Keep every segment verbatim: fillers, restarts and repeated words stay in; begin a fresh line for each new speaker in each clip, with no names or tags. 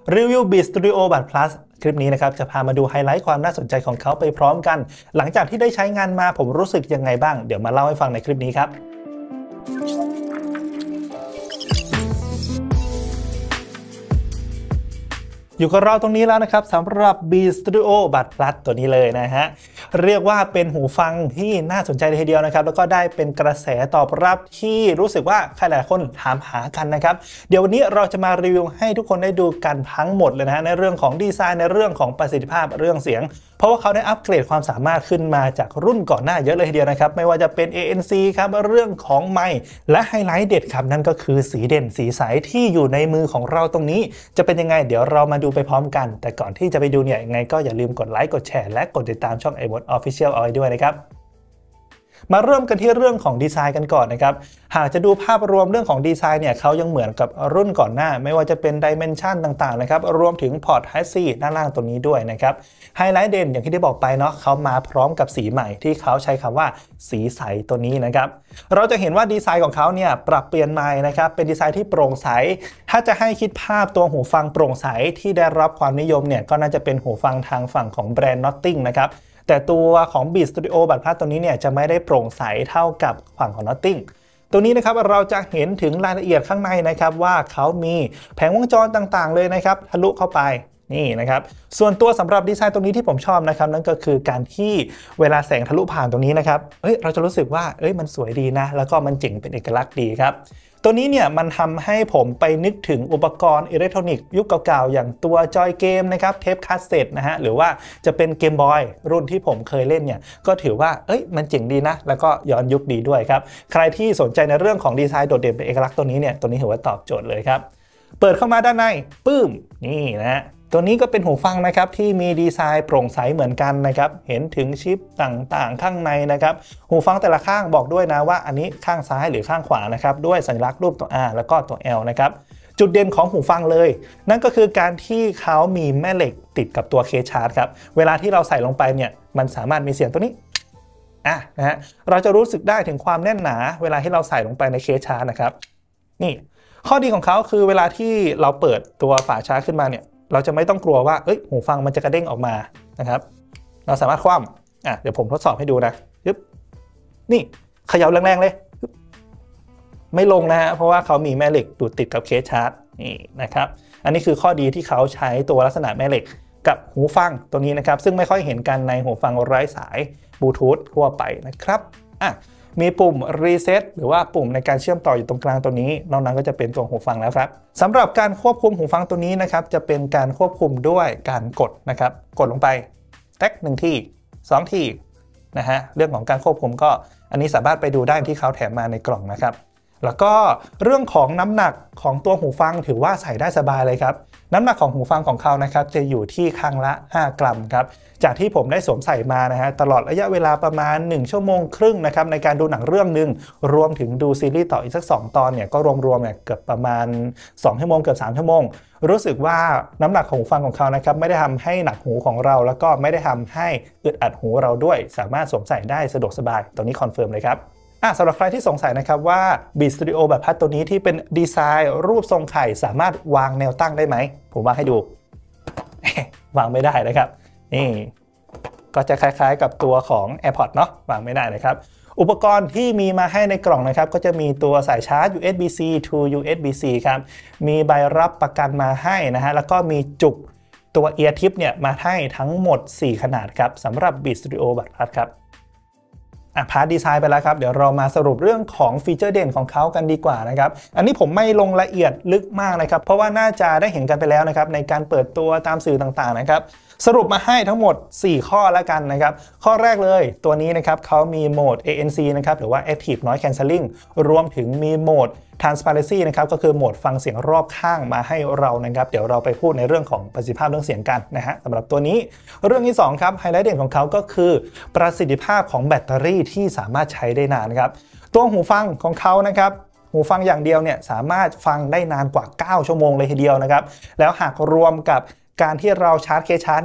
รีวิว Beats Studio Buds Plus คลิปนี้นะครับจะพามาดูไฮไลท์ความน่าสนใจของเขาไปพร้อมกันหลังจากที่ได้ใช้งานมาผมรู้สึกยังไงบ้างเดี๋ยวมาเล่าให้ฟังในคลิปนี้ครับอยู่กับเราตรงนี้แล้วนะครับสำหรับ Beats Studio Buds Plus ตัวนี้เลยนะฮะเรียกว่าเป็นหูฟังที่น่าสนใจเลยทีเดียวนะครับแล้วก็ได้เป็นกระแสตอบรับที่รู้สึกว่าใครหลายคนถามหากันนะครับเดี๋ยววันนี้เราจะมารีวิวให้ทุกคนได้ดูกันทั้งหมดเลยนะฮะในเรื่องของดีไซน์ในเรื่องของประสิทธิภาพเรื่องเสียงเพราะว่าเขาได้อัปเกรดความสามารถขึ้นมาจากรุ่นก่อนหน้าเยอะเลยทีเดียวนะครับไม่ว่าจะเป็น เอ เอ็น ซี ครับเรื่องของไมค์และไฮไลท์เด็ดครับนั่นก็คือสีเด่นสีใสที่อยู่ในมือของเราตรงนี้จะเป็นยังไงเดี๋ยวเรามาดูไปพร้อมกันแต่ก่อนที่จะไปดูเนี่ยยังไงก็อย่าลืมกดไลค์กดแชร์และกดติดตามช่อง iWatch Official เอาไว้ด้วยนะครับมาเริ่มกันที่เรื่องของดีไซน์กันก่อนนะครับหากจะดูภาพรวมเรื่องของดีไซน์เนี่ยเขายังเหมือนกับรุ่นก่อนหน้าไม่ว่าจะเป็นดิเมนชันต่างๆนะครับรวมถึงพอร์ต Type C ด้านล่างตัวนี้ด้วยนะครับไฮไลท์เด่นอย่างที่ได้บอกไปเนาะเขามาพร้อมกับสีใหม่ที่เขาใช้คำว่าสีใสตัวนี้นะครับเราจะเห็นว่าดีไซน์ของเขาเนี่ยปรับเปลี่ยนใหม่นะครับเป็นดีไซน์ที่โปร่งใสถ้าจะให้คิดภาพตัวหูฟังโปร่งใสที่ได้รับความนิยมเนี่ยก็น่าจะเป็นหูฟังทางฝั่งของแบรนด์ Notting นะครับแต่ตัวของ Beats Studio Buds Plus ตัวนี้เนี่ยจะไม่ได้โปร่งใสเท่ากับฝั่งของ Notting ตัวนี้นะครับเราจะเห็นถึงรายละเอียดข้างในนะครับว่าเขามีแผงวงจรต่างๆเลยนะครับทะลุเข้าไปนี่นะครับส่วนตัวสำหรับดีไซน์ตรงนี้ที่ผมชอบนะครับนั่นก็คือการที่เวลาแสงทะลุผ่านตรงนี้นะครับเอ้ยเราจะรู้สึกว่าเอ้ยมันสวยดีนะแล้วก็มันเจ๋งเป็นเอกลักษณ์ดีครับตัวนี้เนี่ยมันทำให้ผมไปนึกถึงอุปกรณ์อิเล็กทรอนิกส์ยุคเก่าๆอย่างตัวจอยเกมนะครับเทปคาสเซ็ตนะฮะหรือว่าจะเป็นเกมบอยรุ่นที่ผมเคยเล่นเนี่ยก็ถือว่าเอ้ยมันเจ๋งดีนะแล้วก็ย้อนยุคดีด้วยครับใครที่สนใจในเรื่องของดีไซน์โดดเด่นเป็นเอกลักษณ์ตัวนี้เนี่ยตัวนี้ถือว่าตอบโจทย์เลยครับเปิดเข้ามาด้านในปื้มนี่นะฮะตัวนี้ก็เป็นหูฟังนะครับที่มีดีไซน์โปร่งใสเหมือนกันนะครับเห็นถึงชิปต่างๆข้างในนะครับหูฟังแต่ละข้างบอกด้วยนะว่าอันนี้ข้างซ้ายหรือข้างขวานะครับด้วยสัญลักษณ์รูปตัว R แล้วก็ตัว L นะครับจุดเด่นของหูฟังเลยนั่นก็คือการที่เขามีแม่เหล็กติดกับตัวเคสชาร์จครับเวลาที่เราใส่ลงไปเนี่ยมันสามารถมีเสียงตัวนี้อ่ะนะฮะเราจะรู้สึกได้ถึงความแน่นหนาเวลาที่เราใส่ลงไปในเคสชาร์จนะครับนี่ข้อดีของเขาคือเวลาที่เราเปิดตัวฝาชาร์จขึ้นมาเนี่ยเราจะไม่ต้องกลัวว่าเอ้ยหูฟังมันจะกระเด้งออกมานะครับเราสามารถคว่ำอ่ะเดี๋ยวผมทดสอบให้ดูนะปึ๊บนี่เขย่าแรงๆเลยไม่ลงนะฮะเพราะว่าเขามีแม่เหล็กดูดติดกับเคสชาร์จนี่นะครับอันนี้คือข้อดีที่เขาใช้ตัวลักษณะแม่เหล็กกับหูฟังตัวนี้นะครับซึ่งไม่ค่อยเห็นกันในหูฟังไร้สายบลูทูธทั่วไปนะครับอ่ะมีปุ่ม Reset หรือว่าปุ่มในการเชื่อมต่ออยู่ตรงกลางตัวนี้นอกนั้นก็จะเป็นตัวหูฟังแล้วครับสำหรับการควบคุมหูฟังตัวนี้นะครับจะเป็นการควบคุมด้วยการกดนะครับกดลงไปแท็กหนึ่งทีสองทีนะฮะเรื่องของการควบคุมก็อันนี้สามารถไปดูได้ที่เขาแถมมาในกล่องนะครับแล้วก็เรื่องของน้ำหนักของตัวหูฟังถือว่าใส่ได้สบายเลยครับน้ำหนักของหูฟังของเขานะครับจะอยู่ที่ข้างละห้ากรัมครับจากที่ผมได้สวมใส่มานะฮะตลอดระยะเวลาประมาณหนึ่งชั่วโมงครึ่งนะครับในการดูหนังเรื่องนึงรวมถึงดูซีรีส์ต่ออีกสักสองตอนเนี่ยก็รวมๆเนี่ยเกือบประมาณสองชั่วโมงเกือบสามชั่วโมงรู้สึกว่าน้ำหนักของหูฟังของเขานะครับไม่ได้ทำให้หนักหูของเราแล้วก็ไม่ได้ทำให้อึดอัดหูเราด้วยสามารถสวมใส่ได้สะดวกสบายตัวนี้คอนเฟิร์มเลยครับสำหรับใครที่สงสัยนะครับว่า Beats Studio Buds Plusตัวนี้ที่เป็นดีไซน์รูปทรงไข่สามารถวางแนวตั้งได้ไหมผมวางให้ดู วางไม่ได้นะครับนี่ก็จะคล้ายๆกับตัวของ AirPods เนาะวางไม่ได้นะครับอุปกรณ์ที่มีมาให้ในกล่องนะครับก็จะมีตัวสายชาร์จ ยู เอส บี ซี to ยู เอส บี ซี ครับมีใบรับประกันมาให้นะฮะแล้วก็มีจุกตัว Ear Tip เนี่ยมาให้ทั้งหมดสี่ขนาดครับสำหรับ Beats Studio Buds Plus ครับอ่ะพาร์ทดีไซน์ไปแล้วครับเดี๋ยวเรามาสรุปเรื่องของฟีเจอร์เด่นของเขากันดีกว่านะครับอันนี้ผมไม่ลงละเอียดลึกมากนะครับเพราะว่าน่าจะได้เห็นกันไปแล้วนะครับในการเปิดตัวตามสื่อต่างๆนะครับสรุปมาให้ทั้งหมดสี่ข้อแล้วกันนะครับข้อแรกเลยตัวนี้นะครับเขามีโหมด เอ เอ็น ซี นะครับหรือว่า Active Noise Cancelling รวมถึงมีโหมด Transparency นะครับก็คือโหมดฟังเสียงรอบข้างมาให้เรานะครับเดี๋ยวเราไปพูดในเรื่องของประสิทธิภาพเรื่องเสียงกันนะฮะสำหรับตัวนี้เรื่องที่สองครับไฮไลท์เด่นของเขาก็คือประสิทธิภาพของแบตเตอรี่ที่สามารถใช้ได้นานครับตัวหูฟังของเขานะครับหูฟังอย่างเดียวเนี่ยสามารถฟังได้นานกว่าเก้าชั่วโมงเลยทีเดียวนะครับแล้วหากรวมกับการที่เราชาร์จเคสชาร์จเนี่ย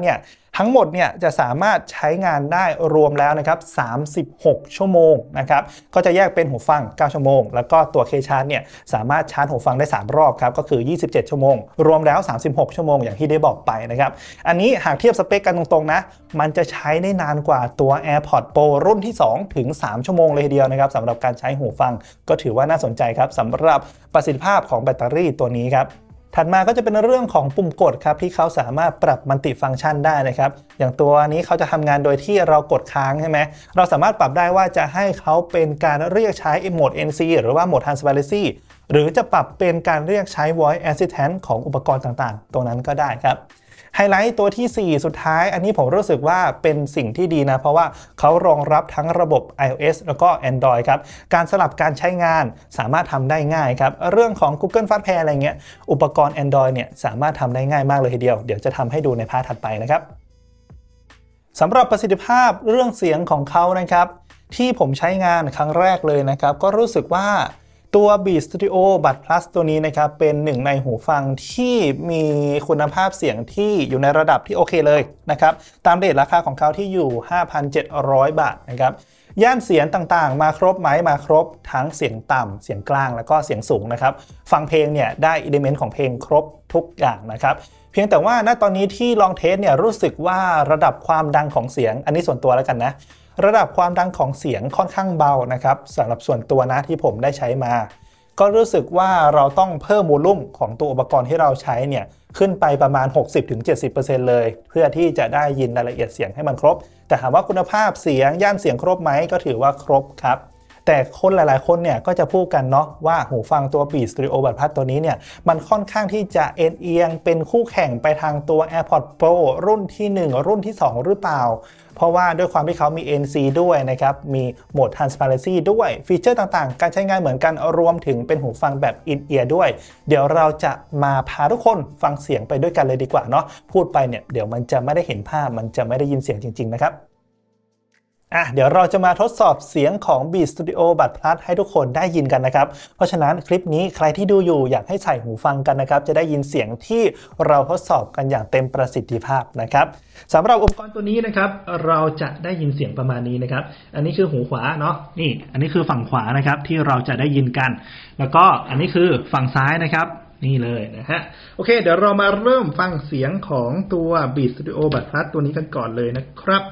ทั้งหมดเนี่ยจะสามารถใช้งานได้รวมแล้วนะครับสามสิบหกชั่วโมงนะครับก็จะแยกเป็นหูฟังเก้าชั่วโมงแล้วก็ตัวเคชาร์จเนี่ยสามารถชาร์จหูฟังได้สามรอบครับก็คือยี่สิบเจ็ดชั่วโมงรวมแล้วสามสิบหกชั่วโมงอย่างที่ได้บอกไปนะครับอันนี้หากเทียบสเปคกันตรงๆนะมันจะใช้ได้นานกว่าตัว AirPods Pro รุ่นที่สองถึงสามชั่วโมงเลยทีเดียวนะครับสำหรับการใช้หูฟังก็ถือว่าน่าสนใจครับสำหรับประสิทธิภาพของแบตเตอรี่ตัวนี้ครับถัดมาก็จะเป็นเรื่องของปุ่มกดครับที่เขาสามารถปรับมัลติฟังก์ชันได้นะครับอย่างตัวนี้เขาจะทำงานโดยที่เรากดค้างใช่ไหมเราสามารถปรับได้ว่าจะให้เขาเป็นการเรียกใช้โหมด เอ็น ซี หรือว่าโหมด Transparency หรือจะปรับเป็นการเรียกใช้ Voice Assistant ของอุปกรณ์ต่างๆตรงนั้นก็ได้ครับไฮไลท์ตัวที่สี่สุดท้ายอันนี้ผมรู้สึกว่าเป็นสิ่งที่ดีนะเพราะว่าเขารองรับทั้งระบบ iOS แล้วก็ Android ครับการสลับการใช้งานสามารถทำได้ง่ายครับเรื่องของ Google Fastpair อะไรเงี้ยอุปกรณ์ Android เนี่ยสามารถทำได้ง่ายมากเลยทีเดียวเดี๋ยวจะทำให้ดูในพาร์ทถัดไปนะครับสำหรับประสิทธิภาพเรื่องเสียงของเขานะครับที่ผมใช้งานครั้งแรกเลยนะครับก็รู้สึกว่าตัว Beats Studio Buds Plus ตัวนี้นะครับเป็นหนึ่งในหูฟังที่มีคุณภาพเสียงที่อยู่ในระดับที่โอเคเลยนะครับตามเรทราคาของเขาที่อยู่ ห้าพันเจ็ดร้อย บาทนะครับย่านเสียงต่างๆมาครบไหมมาครบทั้งเสียงต่ำเสียงกลางแล้วก็เสียงสูงนะครับฟังเพลงเนี่ยได้อิเลเมนต์ของเพลงครบทุกอย่างนะครับเพียงแต่ว่าณตอนนี้ที่ลองเทสเนี่ยรู้สึกว่าระดับความดังของเสียงอันนี้ส่วนตัวแล้วกันนะระดับความดังของเสียงค่อนข้างเบานะครับสำหรับส่วนตัวนะที่ผมได้ใช้มาก็รู้สึกว่าเราต้องเพิ่มโวลูมของตัวอุปกรณ์ที่เราใช้เนี่ยขึ้นไปประมาณ หกสิบถึงเจ็ดสิบเปอร์เซ็นต์ เลยเพื่อที่จะได้ยินรายละเอียดเสียงให้มันครบแต่ถามว่าคุณภาพเสียงย่านเสียงครบไหมก็ถือว่าครบครับแต่คนหลายๆคนเนี่ยก็จะพูดกันเนาะว่าหูฟังตัว Beats Studio Buds Plus ตัวนี้เนี่ยมันค่อนข้างที่จะเอ็นเอียงเป็นคู่แข่งไปทางตัว AirPods Pro รุ่นที่หนึ่งรุ่นที่สองหรือเปล่าเพราะว่าด้วยความที่เขามี เอ็น ซี ด้วยนะครับมีโหมด Transparency ด้วยฟีเจอร์ต่างๆการใช้งานเหมือนกันรวมถึงเป็นหูฟังแบบ In-ear ด้วยเดี๋ยวเราจะมาพาทุกคนฟังเสียงไปด้วยกันเลยดีกว่าเนาะพูดไปเนี่ยเดี๋ยวมันจะไม่ได้เห็นภาพมันจะไม่ได้ยินเสียงจริงๆนะครับอ่ะเดี๋ยวเราจะมาทดสอบเสียงของ Beats Studio Buds Plus ให้ทุกคนได้ยินกันนะครับเพราะฉะนั้นคลิปนี้ใครที่ดูอยู่อยากให้ใส่หูฟังกันนะครับจะได้ยินเสียงที่เราทดสอบกันอย่างเต็มประสิทธิภาพนะครับสำหรับอุปกรณ์ตัวนี้นะครับเราจะได้ยินเสียงประมาณนี้นะครับอันนี้คือหูขวาเนาะนี่อันนี้คือฝั่งขวานะครับที่เราจะได้ยินกันแล้วก็อันนี้คือฝั่งซ้ายนะครับนี่เลยนะฮะโอเคเดี๋ยวเรามาเริ่มฟังเสียงของตัว Beats Studio Buds Plus ตัวนี้กันก่อนเลยนะครับ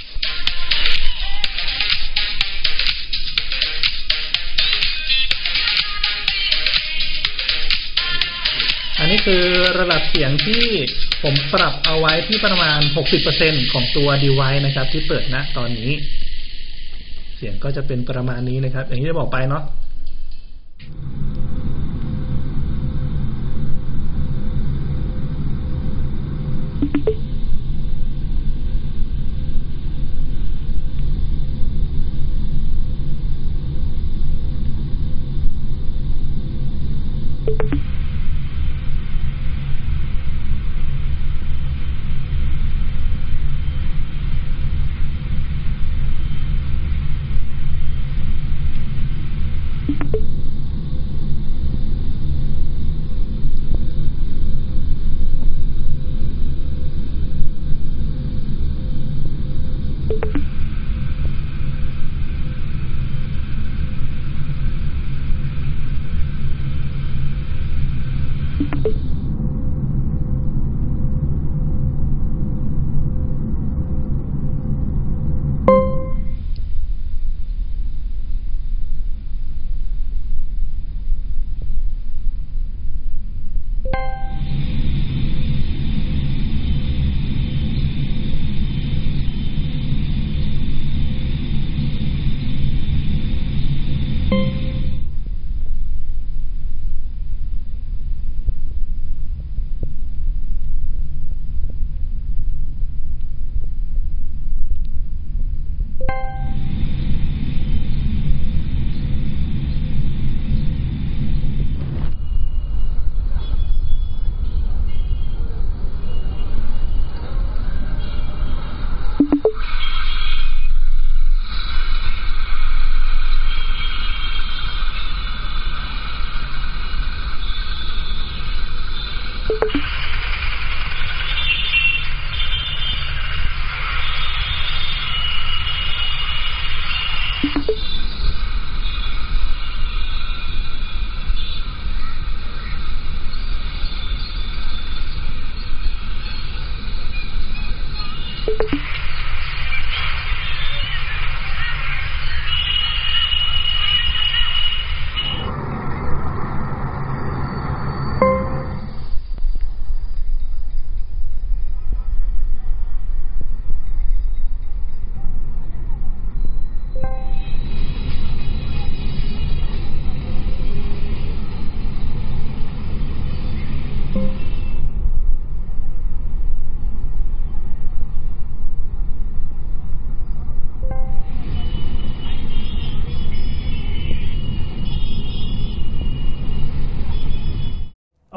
อันนี้คือระดับเสียงที่ผมปรับเอาไว้ที่ประมาณ หกสิบเปอร์เซ็นต์ ของตัว device นะครับที่เปิดณตอนนี้เสียงก็จะเป็นประมาณนี้นะครับอย่างที่ได้บอกไปเนาะ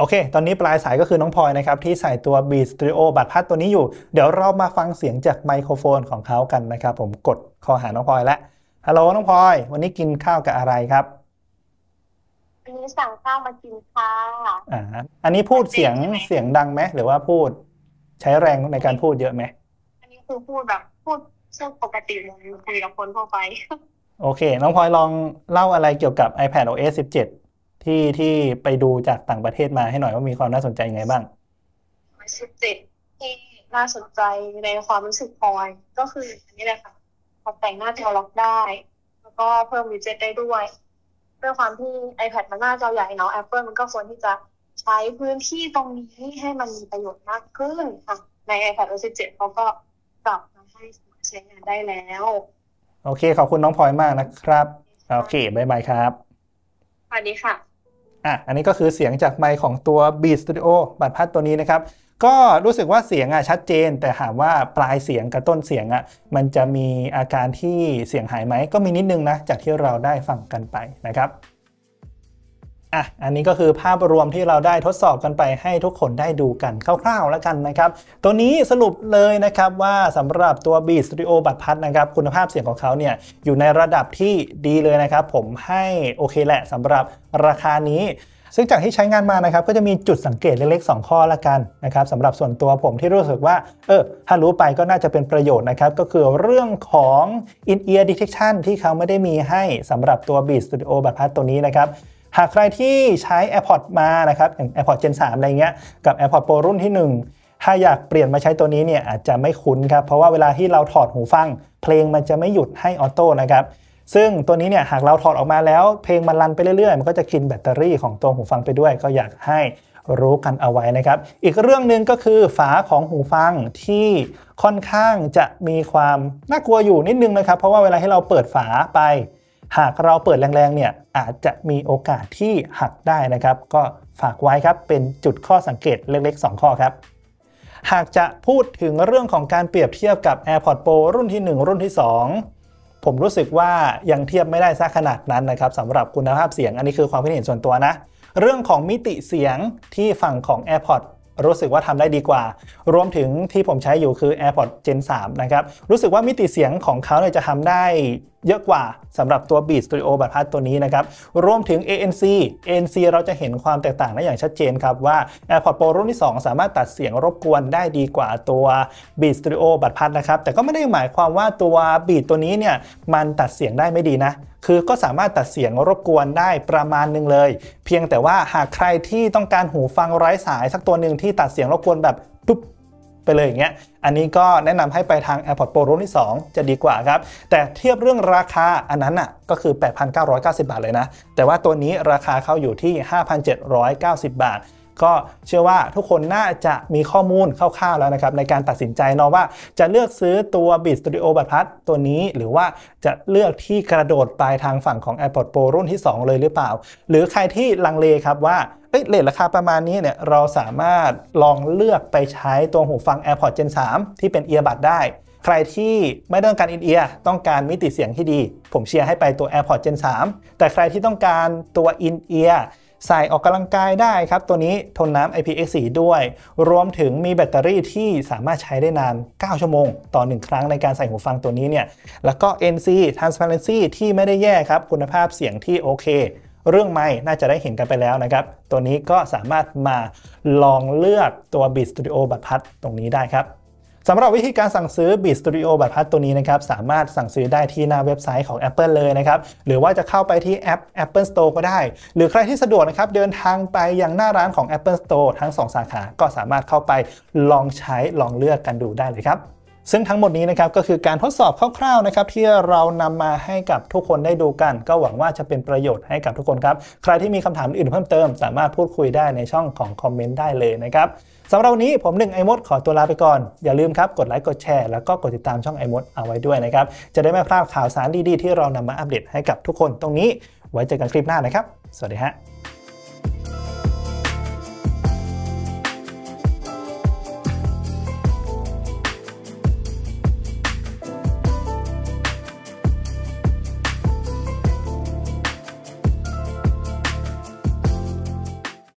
เคตอนนี้ปลายสายก็คือน้องพลอยนะครับที่ใส่ตัว Beat Studio บัตรพัดตัวนี้อยู่เดี๋ยวเรามาฟังเสียงจากไมโครโฟนของเขากันนะครับผมกดคอหาน้องพลอยแล้วฮัลโหลน้องพลอยวันนี้กินข้าวกับอะไรครับ
อันนี้สั่งข้าวมากินค่ะ
อ่าอันนี้พูดเสียงเสียงดังไหมหรือว่าพูดใช้แรงในการพูดเยอะไหม
อันนี้คือพูดแบบพูดช่วงปกติเลยคุยกับคนทั่วไป
โอเคน้องพลอยลองเล่าอะไรเกี่ยวกับ iPad โอ เอส สิบเจ็ด ที่ที่ไปดูจากต่างประเทศมาให้หน่อยว่ามีความน่าสนใจยังไงบ้าง
สิบเจ็ดที่น่าสนใจในความรู้สึกพลอยก็คืออันนี้แหละค่ะปรับแต่งหน้าจอล็อกได้แล้วก็เพิ่มวิดเจ็ตได้ด้วยด้วยความที่ iPad มันหน้าจอใหญ่เนาะ Apple มันก็ควรที่จะใช้พื้นที่ตรงนี้ให้มันมีประโยชน์มากขึ้นค่ะใน iPad โอ เอส สิบเจ็ดเขาก็ปรับมาให้ใช้งานได้แล้ว
โอเคขอบคุณน้องพลอยมากนะครับโอเคบ๊ายบายครับ
สวัสดีค่ะ
อ่ะอันนี้ก็คือเสียงจากไมค์ของตัว Beat Studio บัตรพัดตัวนี้นะครับก็รู้สึกว่าเสียงอ่ะชัดเจนแต่ถามว่าปลายเสียงกับต้นเสียงอ่ะมันจะมีอาการที่เสียงหายไหมก็มีนิดนึงนะจากที่เราได้ฟังกันไปนะครับอ่ะอันนี้ก็คือภาพรวมที่เราได้ทดสอบกันไปให้ทุกคนได้ดูกันคร่าวๆแล้วกันนะครับตัวนี้สรุปเลยนะครับว่าสำหรับตัว Beat Studio บัตรพัดนะครับคุณภาพเสียงของเขาเนี่ยอยู่ในระดับที่ดีเลยนะครับผมให้โอเคแหละสำหรับราคานี้ซึ่งจากที่ใช้งานมานะครับก็จะมีจุดสังเกตเล็กๆสองข้อละกันนะครับสำหรับส่วนตัวผมที่รู้สึกว่าเออถ้ารู้ไปก็น่าจะเป็นประโยชน์นะครับก็คือเรื่องของ In-ear Detection ที่เขาไม่ได้มีให้สำหรับตัว Beat Studio บัตรพัดตัวนี้นะครับหากใครที่ใช้ AirPods มานะครับอย่าง AirPods Gen สามอะไรเงี้ยกับ AirPods Pro รุ่นที่หนึ่งถ้าอยากเปลี่ยนมาใช้ตัวนี้เนี่ยอาจจะไม่คุ้นครับเพราะว่าเวลาที่เราถอดหูฟังเพลงมันจะไม่หยุดให้ออโต้นะครับซึ่งตัวนี้เนี่ยหากเราถอดออกมาแล้วเพลงมันรันไปเรื่อยๆมันก็จะกินแบตเตอรี่ของตัวหูฟังไปด้วยก็อยากให้รู้กันเอาไว้นะครับอีกเรื่องหนึ่งก็คือฝาของหูฟังที่ค่อนข้างจะมีความน่ากลัวอยู่นิดนึงนะครับเพราะว่าเวลาที่เราเปิดฝาไปหากเราเปิดแรงๆเนี่ยอาจจะมีโอกาสที่หักได้นะครับก็ฝากไว้ครับเป็นจุดข้อสังเกตเล็กๆสองข้อครับหากจะพูดถึงเรื่องของการเปรียบเทียบกับ AirPods Pro รุ่นที่หนึ่งรุ่นที่สองผมรู้สึกว่ายังเทียบไม่ได้ซะขนาดนั้นนะครับสำหรับคุณภาพเสียงอันนี้คือความคิดเห็นส่วนตัวนะเรื่องของมิติเสียงที่ฝั่งของ AirPods รู้สึกว่าทำได้ดีกว่ารวมถึงที่ผมใช้อยู่คือ AirPods Gen สามนะครับรู้สึกว่ามิติเสียงของเขาเนี่ยจะทำได้เยอะกว่าสำหรับตัว Beat Studio บัตรพัดตัวนี้นะครับรวมถึง เอ เอ็น ซี เอ เอ็น ซี เราจะเห็นความแตกต่างได้อย่างชัดเจนครับว่า AirPods Pro รุ่นที่สองสามารถตัดเสียงรบกวนได้ดีกว่าตัว Beat Studio บัตรพัดนะครับแต่ก็ไม่ได้หมายความว่าตัว Beat ตัวนี้เนี่ยมันตัดเสียงได้ไม่ดีนะคือก็สามารถตัดเสียงรบกวนได้ประมาณนึงเลยเพียงแต่ว่าหากใครที่ต้องการหูฟังไร้สายสักตัวหนึ่งที่ตัดเสียงรบกวนแบบปุ๊บไปเลยอย่างเงี้ยอันนี้ก็แนะนำให้ไปทาง AirPods Pro รุ่นที่สองจะดีกว่าครับแต่เทียบเรื่องราคาอันนั้นอ่ะก็คือ แปดพันเก้าร้อยเก้าสิบ บาทเลยนะแต่ว่าตัวนี้ราคาเข้าอยู่ที่ ห้าพันเจ็ดร้อยเก้าสิบ บาทก็เชื่อว่าทุกคนน่าจะมีข้อมูลคร่าวๆแล้วนะครับในการตัดสินใจเนาะว่าจะเลือกซื้อตัว Beat Studio บัตรพัดตัวนี้หรือว่าจะเลือกที่กระโดดไปทางฝั่งของ AirPods Pro รุ่นที่สองเลยหรือเปล่าหรือใครที่ลังเลครับว่าเอ้ยเรทราคาประมาณนี้เนี่ยเราสามารถลองเลือกไปใช้ตัวหูฟัง AirPods Gen สามที่เป็น Earbud ได้ใครที่ไม่ต้องการ In-ear ต้องการมิติเสียงที่ดีผมเชียร์ให้ไปตัว AirPods Gen สามแต่ใครที่ต้องการตัว In-earใส่ออกกำลังกายได้ครับตัวนี้ทนน้ำ ไอ พี เอ็กซ์ โฟร์ ด้วยรวมถึงมีแบตเตอรี่ที่สามารถใช้ได้นานเก้าชั่วโมงต่อหนึ่งครั้งในการใส่หูฟังตัวนี้เนี่ยแล้วก็ เอ็น ซี Transparency ที่ไม่ได้แย่ครับคุณภาพเสียงที่โอเคเรื่องไมค์น่าจะได้เห็นกันไปแล้วนะครับตัวนี้ก็สามารถมาลองเลือกตัว Beat Studio บัตรพัดตรงนี้ได้ครับสำหรับวิธีการสั่งซื้อ Beat Studio บัตรพัดตัวนี้นะครับสามารถสั่งซื้อได้ที่หน้าเว็บไซต์ของ Apple เลยนะครับหรือว่าจะเข้าไปที่แอป Apple Store ก็ได้หรือใครที่สะดวกนะครับเดินทางไปยังหน้าร้านของ Apple Store ทั้งสองสาขาก็สามารถเข้าไปลองใช้ลองเลือกกันดูได้เลยครับซึ่งทั้งหมดนี้นะครับก็คือการทดสอบคร่าวๆนะครับที่เรานำมาให้กับทุกคนได้ดูกันก็หวังว่าจะเป็นประโยชน์ให้กับทุกคนครับใครที่มีคำถามอื่นเพิ่มเติมสามารถพูดคุยได้ในช่องของคอมเมนต์ได้เลยนะครับสำหรับวันนี้ผมหนึ่งไอมดขอตัวลาไปก่อนอย่าลืมครับกดไลค์กดแชร์แล้วก็กดติดตามช่องไอมดเอาไว้ด้วยนะครับจะได้ไม่พลาดข่าวสารดีๆที่เรานำมาอัปเดตให้กับทุกคนตรงนี้ไว้เจอกันคลิปหน้านะครับสวัสดีฮะ